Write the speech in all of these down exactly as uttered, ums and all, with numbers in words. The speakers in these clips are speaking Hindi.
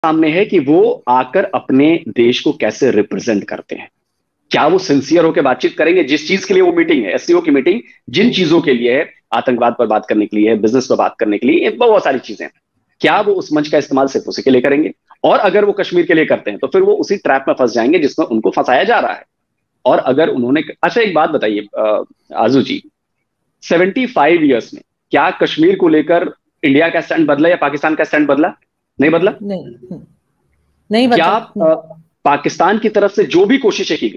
सामने है कि वो आकर अपने देश को कैसे रिप्रेजेंट करते हैं। क्या वो सिंसियर होकर बातचीत करेंगे? जिस चीज के लिए वो मीटिंग है, एससीओ की मीटिंग जिन चीजों के लिए है, आतंकवाद पर बात करने के लिए है, बिजनेस पर बात करने के लिए, बहुत सारी चीजें हैं, क्या वो उस मंच का इस्तेमाल सिर्फ उसी के लिए करेंगे? और अगर वो कश्मीर के लिए करते हैं तो फिर वो उसी ट्रैप में फंस जाएंगे जिसमें उनको फंसाया जा रहा है। और अगर उन्होंने, अच्छा एक बात बताइए आजू जी, सेवेंटी फाइव ईयर्स में क्या कश्मीर को लेकर इंडिया का स्टैंड बदला या पाकिस्तान का स्टैंड बदला? नहीं बदला। नहीं नहीं बदला। क्या पाकिस्तान की तरफ से जो भी कोशिशें की गई,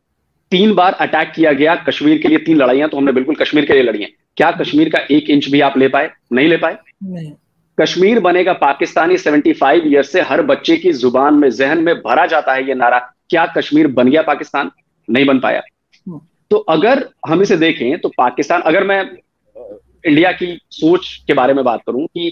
तीन बार अटैक किया गया कश्मीर के लिए, तीन लड़ाइयां तो हमने बिल्कुल कश्मीर के लिए लड़ी हैं, क्या कश्मीर का एक इंच भी आप ले पाए? नहीं ले पाए। नहीं। कश्मीर बनेगा पाकिस्तानी सेवेंटी फाइव ईयर से हर बच्चे की जुबान में, जहन में भरा जाता है ये नारा। क्या कश्मीर बन गया पाकिस्तान? नहीं बन पाया। तो अगर हम इसे देखें तो पाकिस्तान, अगर मैं इंडिया की सोच के बारे में बात करूं कि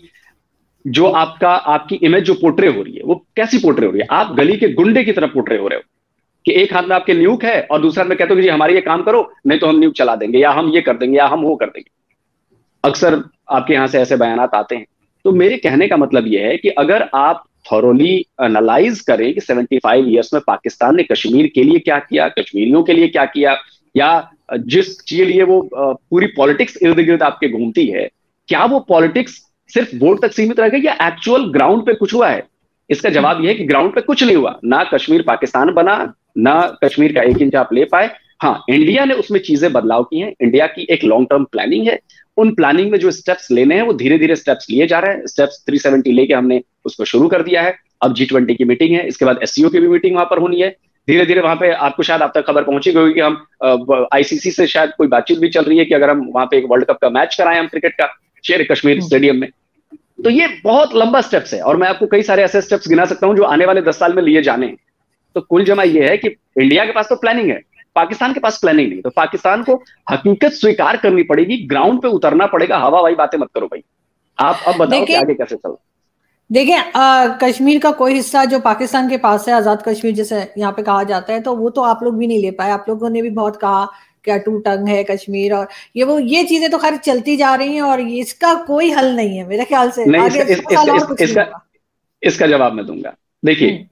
जो आपका आपकी इमेज जो पोर्ट्रे हो रही है वो कैसी पोर्ट्रे हो रही है? आप गली के गुंडे की तरफ पोर्ट्रे हो रहे हो कि एक हाथ में आपके न्यूक है और दूसरा में कहते हो कि जी हमारी ये काम करो, नहीं तो हम न्यूक चला देंगे, या हम ये कर देंगे, या हम वो कर देंगे। अक्सर आपके यहां से ऐसे बयानात आते हैं। तो मेरे कहने का मतलब यह है कि अगर आप थॉरोली एनालाइज करें कि सेवेंटी फाइव ईयर्स में पाकिस्तान ने कश्मीर के लिए क्या किया, कश्मीरियों के लिए क्या किया, या जिस चीज लिए वो पूरी पॉलिटिक्स इर्द गिर्द आपके घूमती है, क्या वो पॉलिटिक्स सिर्फ वोट तक सीमित रह गई या एक्चुअल ग्राउंड पे कुछ हुआ है? इसका जवाब यह है कि ग्राउंड पे कुछ नहीं हुआ। ना कश्मीर पाकिस्तान बना, ना कश्मीर का एक इंच आप ले पाए। हाँ, इंडिया ने उसमें चीजें बदलाव की हैं। इंडिया की एक लॉन्ग टर्म प्लानिंग है, उन प्लानिंग में जो स्टेप्स लेने हैं वो धीरे धीरे स्टेप्स लिए जा रहे हैं। स्टेप्स थ्री सेवेंटी लेके हमने उसको शुरू कर दिया है। अब जी ट्वेंटी की मीटिंग है, इसके बाद एससीओ की भी मीटिंग वहां पर होनी है। धीरे धीरे वहां पे आपको शायद आप तक खबर पहुंची गई कि हम आईसीसी से शायद कोई बातचीत भी चल रही है कि अगर हम वहां पे एक वर्ल्ड कप का मैच कराएं हम क्रिकेट का, शेर कश्मीर स्टेडियम में। तो ये बहुत लंबा स्टेप्स है और मैं आपको कई सारे ऐसे स्टेप्स गिना सकता हूं जो आने वाले दस साल में लिए जाने हैं। तो कुल जमा ये है कि इंडिया के पास तो प्लानिंग है, पाकिस्तान के पास प्लानिंग नहीं। तो पाकिस्तान को हकीकत स्वीकार करनी पड़ेगी, ग्राउंड पे उतरना पड़ेगा। हवा वाई बातें मत करो भाई। आप अब बताओ कि आगे कैसे चलो। देखिए, कश्मीर का कोई हिस्सा जो पाकिस्तान के पास है, आजाद कश्मीर जैसे यहाँ पे कहा जाता है, तो वो तो आप लोग भी नहीं ले पाए। आप लोगों ने भी बहुत कहा क्या टू टंग है कश्मीर, और ये वो ये चीजें तो खैर चलती जा रही हैं और इसका कोई हल नहीं है मेरे ख्याल से। नहीं, आगे इसका, इस, इस, इस, इस, इसका, इसका जवाब मैं दूंगा। देखिए,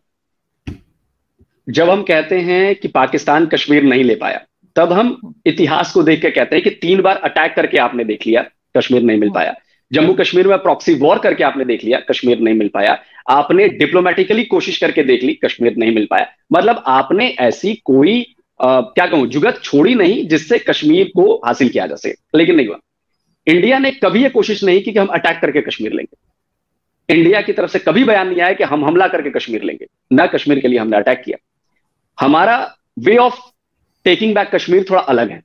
जब हम कहते हैं कि पाकिस्तान कश्मीर नहीं ले पाया, तब हम इतिहास को देख के कहते हैं कि तीन बार अटैक करके आपने देख लिया, कश्मीर नहीं मिल पाया। जम्मू कश्मीर में प्रॉक्सी वॉर करके आपने देख लिया, कश्मीर नहीं मिल पाया। आपने डिप्लोमेटिकली कोशिश करके देख ली, कश्मीर नहीं मिल पाया। मतलब आपने ऐसी कोई आ, क्या कहूं जुगत छोड़ी नहीं जिससे कश्मीर को हासिल किया जा सके, लेकिन नहीं हुआ। इंडिया ने कभी यह कोशिश नहीं की कि हम अटैक करके कश्मीर लेंगे। इंडिया की तरफ से कभी बयान नहीं आया कि हम हमला करके कश्मीर लेंगे, ना कश्मीर के लिए हमने अटैक किया। हमारा way of taking back Kashmir थोड़ा अलग है।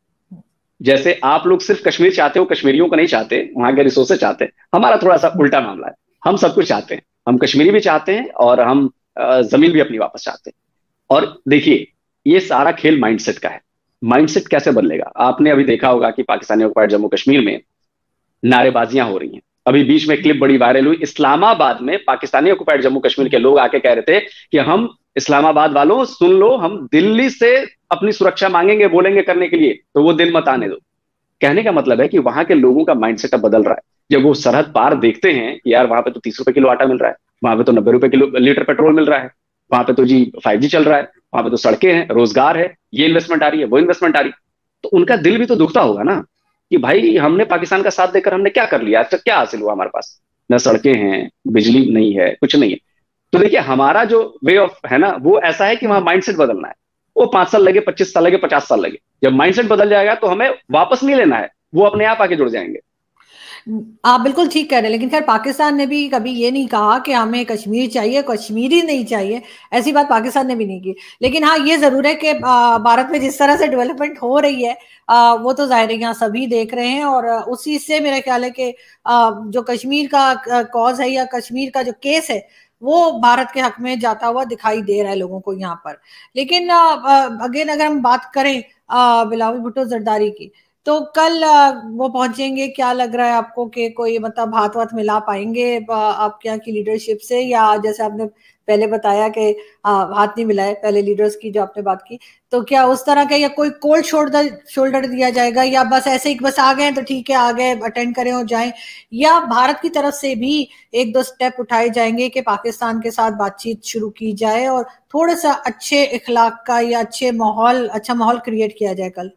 जैसे आप लोग सिर्फ कश्मीर चाहते हो, कश्मीरियों को नहीं चाहते, वहां के रिसोर्सेज चाहते हैं। हमारा थोड़ा सा उल्टा मामला है, हम सब कुछ चाहते हैं। हम कश्मीरी भी चाहते हैं और हम जमीन भी अपनी वापस चाहते हैं। और देखिए, ये सारा खेल माइंडसेट का है। माइंडसेट कैसे बदलेगा? आपने अभी देखा होगा कि पाकिस्तानी ऑक्युपाइड जम्मू कश्मीर में नारेबाजियां हो रही हैं। अभी बीच में क्लिप बड़ी वायरल हुई, इस्लामाबाद में पाकिस्तानी ऑक्युपाइड जम्मू कश्मीर के लोग आके कह रहे थे कि हम इस्लामाबाद वालों सुन लो, हम दिल्ली से अपनी सुरक्षा मांगेंगे, बोलेंगे करने के लिए, तो वो दिन मत आने दो। कहने का मतलब है कि वहां के लोगों का माइंडसेट अब बदल रहा है। जब वो सरहद पार देखते हैं कि यार वहां पे तो तीस रुपए किलो आटा मिल रहा है, वहां पे तो नब्बे रुपए किलो लीटर पेट्रोल मिल रहा है, वहां पे तो जी फाइव जी चल रहा है, वहां पे तो सड़कें हैं, रोजगार है, ये इन्वेस्टमेंट आ रही है, वो इन्वेस्टमेंट आ रही है, तो उनका दिल भी तो दुखता होगा ना कि भाई हमने पाकिस्तान का साथ देकर हमने क्या कर लिया, आज तक क्या हासिल हुआ हमारे पास? न सड़कें हैं, बिजली नहीं है, कुछ नहीं है। तो देखिए, हमारा जो वे ऑफ है ना, वो ऐसा है कि वहां माइंडसेट बदलना है। वो पांच साल लगे, पच्चीस साल लगे, पचास साल लगे, जब माइंडसेट बदल जाएगा तो हमें वापस नहीं लेना है, वो अपने आप आके जुड़ जाएंगे। आप बिल्कुल ठीक कह रहे हैं, लेकिन खैर पाकिस्तान ने भी कभी ये नहीं कहा कि हमें कश्मीर चाहिए, कश्मीरी नहीं चाहिए, ऐसी बात पाकिस्तान ने भी नहीं की। लेकिन हाँ, ये जरूर है कि भारत में जिस तरह से डेवलपमेंट हो रही है वो तो जाहिर है यहाँ सभी देख रहे हैं, और उसी से मेरा ख्याल है कि जो कश्मीर का कॉज है या कश्मीर का जो केस है वो भारत के हक में जाता हुआ दिखाई दे रहा है लोगों को यहाँ पर। लेकिन अगेन अगर हम बात करें बिलावल भुट्टो जरदारी की, तो कल वो पहुंचेंगे, क्या लग रहा है आपको कि कोई मतलब हाथ वाथ मिला पाएंगे आपके यहाँ की लीडरशिप से, या जैसे आपने पहले बताया कि हाथ नहीं मिलाए पहले लीडर्स की जो आपने बात की, तो क्या उस तरह का या कोई कोल्ड शोल्डर शोल्डर दिया जाएगा, या बस ऐसे ही बस आ गए तो ठीक है आ गए अटेंड करें और जाएं, या भारत की तरफ से भी एक दो स्टेप उठाए जाएंगे कि पाकिस्तान के साथ बातचीत शुरू की जाए और थोड़ा सा अच्छे इखलाक का या अच्छे माहौल अच्छा माहौल क्रिएट किया जाए कल?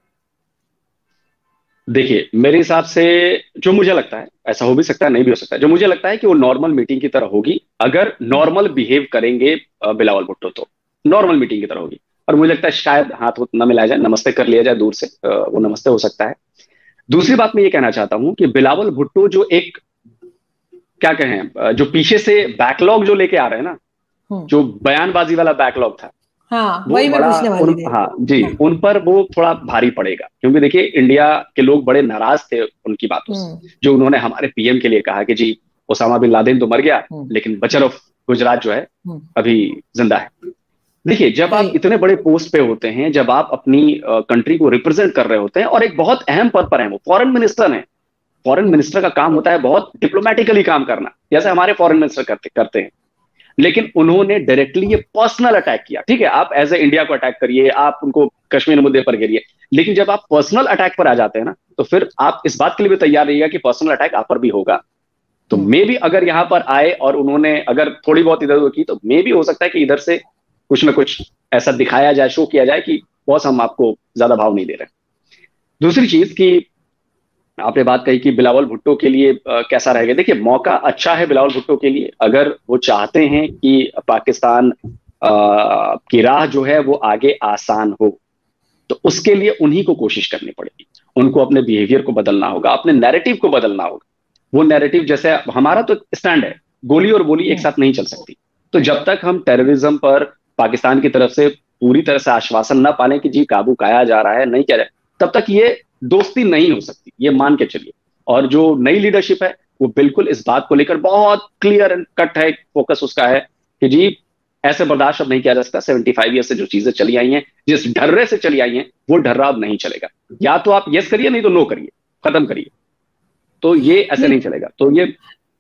देखिए, मेरे हिसाब से जो मुझे लगता है, ऐसा हो भी सकता है नहीं भी हो सकता है, जो मुझे लगता है कि वो नॉर्मल मीटिंग की तरह होगी। अगर नॉर्मल बिहेव करेंगे बिलावल भुट्टो तो नॉर्मल मीटिंग की तरह होगी। और मुझे लगता है शायद हाथ न मिलाया जाए, नमस्ते कर लिया जाए दूर से, वो नमस्ते हो सकता है। दूसरी बात मैं ये कहना चाहता हूं कि बिलावल भुट्टो जो एक क्या कहें, जो पीछे से बैकलॉग जो लेके आ रहे हैं ना, जो बयानबाजी वाला बैकलॉग था, हाँ, वो वही मैं बड़ा पूछने वाली उन, थी। हाँ जी, हाँ। उन पर वो थोड़ा भारी पड़ेगा, क्योंकि देखिए इंडिया के लोग बड़े नाराज थे उनकी बातों से, जो उन्होंने हमारे पीएम के लिए कहा कि जी ओसामा बिन लादेन तो मर गया, लेकिन बचर ऑफ गुजरात जो है अभी जिंदा है। देखिए, जब आप इतने बड़े पोस्ट पे होते हैं, जब आप अपनी कंट्री को रिप्रेजेंट कर रहे होते हैं और एक बहुत अहम पद पर है, वो फॉरेन मिनिस्टर है। फॉरेन मिनिस्टर का काम होता है बहुत डिप्लोमेटिकली काम करना, जैसे हमारे फॉरेन मिनिस्टर करते करते हैं। लेकिन उन्होंने डायरेक्टली ये पर्सनल अटैक किया। ठीक है, आप एज ए इंडिया को अटैक करिए, आप उनको कश्मीर मुद्दे पर गिरिए, लेकिन जब आप पर्सनल अटैक पर आ जाते हैं ना, तो फिर आप इस बात के लिए भी तैयार रहिएगा कि पर्सनल अटैक आप पर भी होगा। तो मे भी अगर यहां पर आए और उन्होंने अगर थोड़ी बहुत इधर उधर की, तो मे भी हो सकता है कि इधर से कुछ ना कुछ ऐसा दिखाया जाए, शो किया जाए कि बॉस हम आपको ज्यादा भाव नहीं दे रहे। दूसरी चीज कि आपने बात कही कि बिलावल भुट्टो के लिए आ, कैसा रहेगा। देखिए, मौका अच्छा है बिलावल भुट्टो के लिए, अगर वो चाहते हैं कि पाकिस्तान आ, की राह जो है वो आगे आसान हो, तो उसके लिए उन्हीं को कोशिश करनी पड़ेगी। उनको अपने बिहेवियर को बदलना होगा, अपने नैरेटिव को बदलना होगा। वो नैरेटिव, जैसे हमारा तो स्टैंड है, गोली और बोली एक साथ नहीं चल सकती। तो जब तक हम टेररिज्म पर पाकिस्तान की तरफ से पूरी तरह से आश्वासन न पाने कि जी काबू पाया जा रहा है, नहीं किया जाए, तब तक ये दोस्ती नहीं हो सकती, ये मान के चलिए। और जो नई लीडरशिप है वो बिल्कुल इस बात को लेकर बहुत क्लियर एंड कट है, फोकस उसका है कि जी ऐसे बर्दाश्त अब नहीं किया जा सकता। सेवेंटी फाइव ईयर से जो चीजें चली आई हैं, जिस ढर्रे से चली आई हैं, वो ढर्रा अब नहीं चलेगा। या तो आप यस करिए, नहीं तो नो करिए, खत्म करिए। तो ये ऐसे नहीं चलेगा। तो ये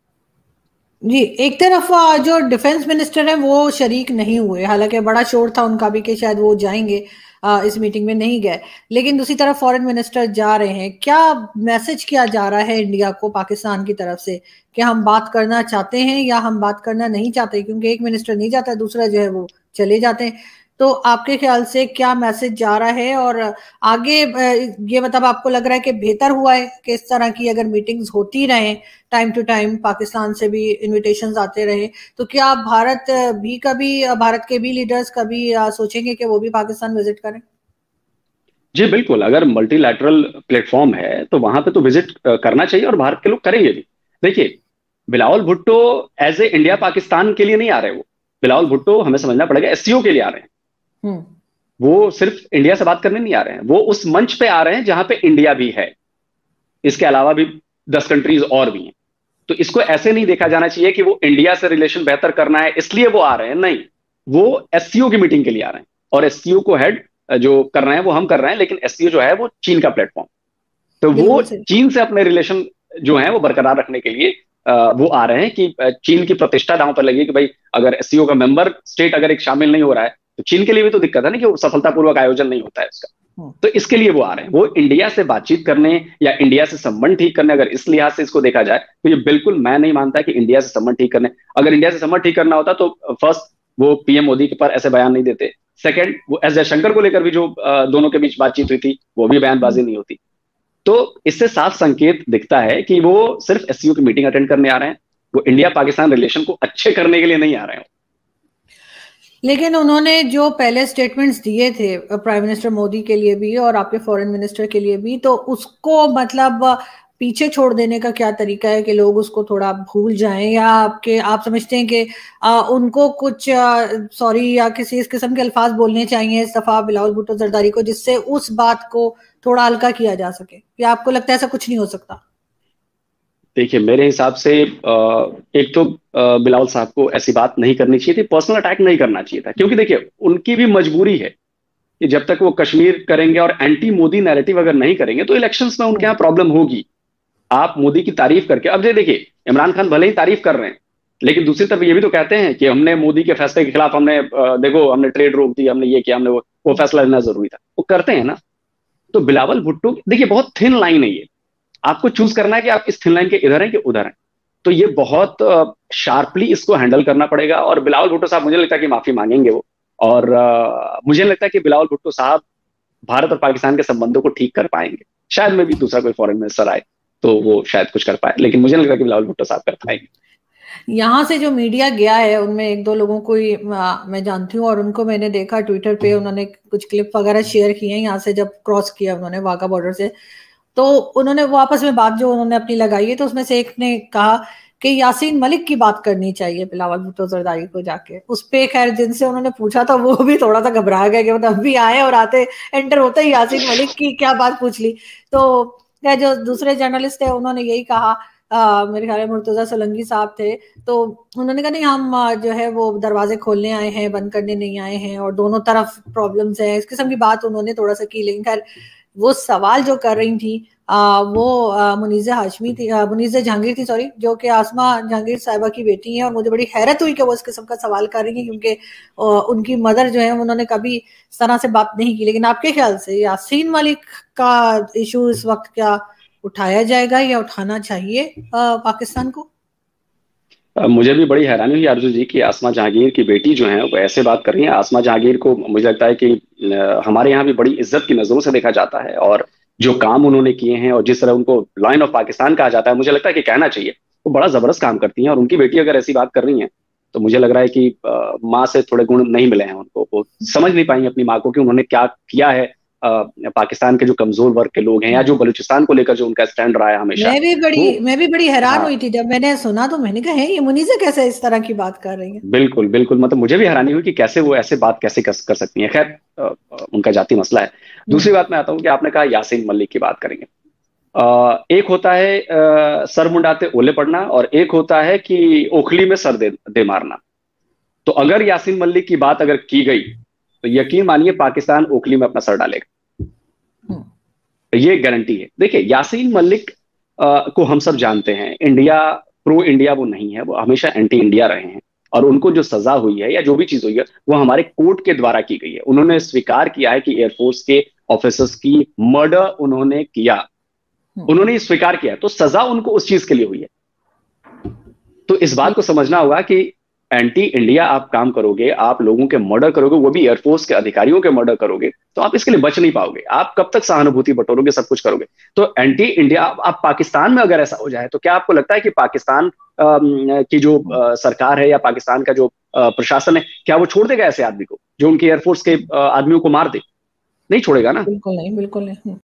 जी, एक तरफ जो डिफेंस मिनिस्टर है वो शरीक नहीं हुए, हालांकि बड़ा शोर था उनका भी कि शायद वो जाएंगे, आ, इस मीटिंग में नहीं गए, लेकिन दूसरी तरफ फॉरेन मिनिस्टर जा रहे हैं। क्या मैसेज किया जा रहा है इंडिया को पाकिस्तान की तरफ से कि हम बात करना चाहते हैं या हम बात करना नहीं चाहते? क्योंकि एक मिनिस्टर नहीं जाता, दूसरा जो है वो चले जाते हैं। तो आपके ख्याल से क्या मैसेज जा रहा है, और आगे ये मतलब आपको लग रहा है कि बेहतर हुआ है कि इस तरह की अगर मीटिंग्स होती रहे टाइम टू टाइम, पाकिस्तान से भी इनविटेशंस आते रहे, तो क्या भारत भी कभी भारत के भी लीडर्स कभी सोचेंगे कि वो भी पाकिस्तान विजिट करें? जी बिल्कुल, अगर मल्टीलैटरल प्लेटफॉर्म है तो वहां पे तो विजिट करना चाहिए और भारत के लोग करेंगे भी। देखिए, Bilawal Bhutto as a India Pakistan के लिए नहीं आ रहे, वो बिलावल भुट्टो हमें समझना पड़ेगा एससीओ के लिए आ रहे हैं। वो सिर्फ इंडिया से बात करने नहीं आ रहे हैं, वो उस मंच पे आ रहे हैं जहां पे इंडिया भी है, इसके अलावा भी दस कंट्रीज और भी हैं। तो इसको ऐसे नहीं देखा जाना चाहिए कि वो इंडिया से रिलेशन बेहतर करना है इसलिए वो आ रहे हैं, नहीं, वो एससीओ की मीटिंग के लिए आ रहे हैं। और एससीओ को हेड जो कर रहे हैं वो हम कर रहे हैं, लेकिन एससीओ जो है वो चीन का प्लेटफॉर्म, तो वो चीन से अपने रिलेशन जो है वो बरकरार रखने के लिए वो आ रहे हैं कि चीन की प्रतिष्ठा दांव पर लगी कि भाई अगर एससीओ का मेंबर स्टेट अगर एक शामिल नहीं हो रहा है तो चीन के लिए भी तो दिक्कत है ना कि सफलतापूर्वक आयोजन नहीं होता है इसका। तो इसके लिए वो आ रहे हैं, वो इंडिया से बातचीत करने या इंडिया से संबंध ठीक करने। अगर इस लिहाज से इसको देखा जाए तो ये बिल्कुल मैं नहीं मानता कि इंडिया से संबंध ठीक करने, अगर इंडिया से संबंध ठीक करना होता तो फर्स्ट वो पीएम मोदी के पर ऐसे बयान नहीं देते, सेकंड वो एस जयशंकर को लेकर भी जो दोनों के बीच बातचीत हुई थी वो भी बयानबाजी नहीं होती। तो इससे साफ संकेत दिखता है कि वो सिर्फ एससीओ की मीटिंग अटेंड करने आ रहे हैं, वो इंडिया पाकिस्तान रिलेशन को अच्छे करने के लिए नहीं आ रहे हैं। लेकिन उन्होंने जो पहले स्टेटमेंट्स दिए थे प्राइम मिनिस्टर मोदी के लिए भी और आपके फॉरेन मिनिस्टर के लिए भी, तो उसको मतलब पीछे छोड़ देने का क्या तरीका है कि लोग उसको थोड़ा भूल जाएं, या आपके आप समझते हैं कि आ, उनको कुछ सॉरी या किसी इस किस्म के अल्फाज बोलने चाहिए इस दफा बिलावल भुट्टो जरदारी को, जिससे उस बात को थोड़ा हल्का किया जा सके, या आपको लगता है ऐसा कुछ नहीं हो सकता? देखिए, मेरे हिसाब से एक तो बिलावल साहब को ऐसी बात नहीं करनी चाहिए थी, पर्सनल अटैक नहीं करना चाहिए था, क्योंकि देखिए उनकी भी मजबूरी है। कि जब तक वो कश्मीर करेंगे और एंटी मोदी नैरेटिव अगर नहीं करेंगे तो इलेक्शंस में उनके यहाँ प्रॉब्लम होगी। आप मोदी की तारीफ करके, अब ये देखिए इमरान खान भले ही तारीफ कर रहे हैं लेकिन दूसरी तरफ ये भी तो कहते हैं कि हमने मोदी के फैसले के खिलाफ, हमने देखो हमने ट्रेड रोक दी, हमने ये किया, हमने वो, वो फैसला लेना जरूरी था, वो करते हैं ना। तो बिलावल भुट्टो देखिए बहुत थिन लाइन है ये, आपको चूज करना है कि आप इस थिन लाइन के इधर हैं कि उधर हैं। तो ये बहुत शार्पली इसको हैंडल करना पड़ेगा और बिलावल भुट्टो साहब मुझे लगता है कि माफी मांगेंगे वो। और आ, मुझे लगता है कि बिलावल भुट्टो साहब भारत और पाकिस्तान के संबंधों को ठीक कर पाएंगे। शायद में भी दूसरा कोई फॉरेन मिनिस्टर आए तो वो शायद कुछ कर पाए, लेकिन मुझे नहीं लगता कि बिलावल भुट्टो साहब कर पाएंगे। यहाँ से जो मीडिया गया है उनमें एक दो लोगों को ही मैं जानती हूँ और उनको मैंने देखा ट्विटर पे, उन्होंने कुछ क्लिप वगैरह शेयर किए हैं यहाँ से जब क्रॉस किया उन्होंने वाघा बॉर्डर से। तो उन्होंने वो आपस में बात जो उन्होंने अपनी लगाई है, तो उसमें से एक ने कहा कि यासीन मलिक की बात करनी चाहिए बिलावल भुट्टो जरदारी को जाके। उस पे खैर जिनसे उन्होंने पूछा था वो भी थोड़ा सा घबरा गया कि मतलब अभी आए और आते एंटर होते ही यासीन मलिक की क्या बात पूछ ली। तो जो दूसरे जर्नलिस्ट है उन्होंने यही कहा, आ, मेरे ख्याल में मुर्तजा सोलंकी साहब थे, तो उन्होंने कहा नहीं हम जो है वो दरवाजे खोलने आए हैं, बंद करने नहीं आए हैं और दोनों तरफ प्रॉब्लम्स हैं, इस किस्म की बात उन्होंने थोड़ा सा की। लेकिन खैर वो सवाल जो कर रही थी आ, वो मुनीज़ा हाशमी थी, मुनीज़ा जहांगीर थी सॉरी, जो कि आसमा जहांगीर साहिबा की बेटी हैं। और मुझे बड़ी हैरत हुई कि वो इस किस्म का सवाल कर रही हैं क्योंकि उनकी मदर जो है उन्होंने कभी इस तरह से बात नहीं की। लेकिन आपके ख्याल से यासीन मलिक का इशू इस वक्त क्या उठाया जाएगा या उठाना चाहिए आ, पाकिस्तान को? मुझे भी बड़ी हैरानी हुई आरजू जी की आसमा जहांगीर की बेटी जो है वो ऐसे बात कर रही है। आसमा जहांगीर को मुझे लगता है कि हमारे यहाँ भी बड़ी इज्जत की नजरों से देखा जाता है और जो काम उन्होंने किए हैं और जिस तरह उनको लाइन ऑफ पाकिस्तान कहा जाता है, मुझे लगता है कि कहना चाहिए। वो बड़ा जबरदस्त काम करती हैं और उनकी बेटी अगर ऐसी बात कर रही है तो मुझे लग रहा है कि माँ से थोड़े गुण नहीं मिले हैं उनको, वो समझ नहीं पाई अपनी माँ को कि उन्होंने क्या किया है आ, पाकिस्तान के जो कमजोर वर्ग के लोग हैं या जो बलूचिस्तान को लेकर जो उनका स्टैंड रहा है हमेशा। मैं भी बड़ी मैं भी बड़ी हैरान हुई थी जब मैंने सुना, तो मैंने कहा है ये मुनीज़ा कैसे इस तरह की बात कर रही है। बिल्कुल बिल्कुल, मतलब मुझे भी हैरानी हुई कि कैसे वो ऐसे बात कैसे कर, कर सकती है। खैर उनका जाति मसला है। दूसरी बात मैं आता हूँ कि आपने कहा यासीन मलिक की बात करेंगे। आ, एक होता है आ, सर मुंडाते ओले पड़ना और एक होता है कि ओखली में सर दे, दे मारना। तो अगर यासीन मलिक की बात अगर की गई तो यकीन मानिए पाकिस्तान ओखली में अपना सर डालेगा, ये गारंटी है। देखिए यासीन मलिक आ, को हम सब जानते हैं, इंडिया प्रो इंडिया वो नहीं है, वो हमेशा एंटी इंडिया रहे हैं और उनको जो सजा हुई है या जो भी चीज हुई है वो हमारे कोर्ट के द्वारा की गई है। उन्होंने स्वीकार किया है कि एयरफोर्स के ऑफिसर्स की मर्डर उन्होंने किया, उन्होंने स्वीकार किया, तो सजा उनको उस चीज के लिए हुई है। तो इस बात को समझना होगा कि एंटी इंडिया आप काम करोगे, आप लोगों के मर्डर करोगे, वो भी एयरफोर्स के अधिकारियों के मर्डर करोगे, तो आप इसके लिए बच नहीं पाओगे। आप कब तक सहानुभूति बटोरोगे, सब कुछ करोगे। तो एंटी इंडिया आप पाकिस्तान में अगर ऐसा हो जाए तो क्या आपको लगता है कि पाकिस्तान की जो सरकार है या पाकिस्तान का जो प्रशासन है, क्या वो छोड़ देगा ऐसे आदमी को जो उनके एयरफोर्स के आदमियों को मार दे? नहीं छोड़ेगा ना। बिल्कुल नहीं, बिल्कुल नहीं।